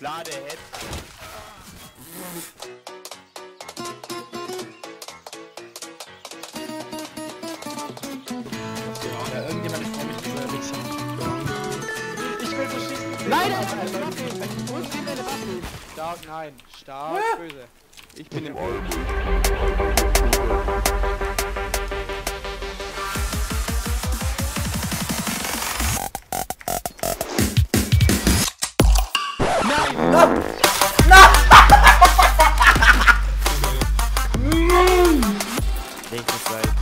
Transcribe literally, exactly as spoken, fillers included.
Klar, der hätte. Ja, irgendjemand ist nämlich dieser Wichser. Ich will so schießen. Nein, nein, nein, nein, nein, nein, nein. Wo ist denn deine Waffe? Stark, nein. Stark, böse. Ich bin im Nächste Seite.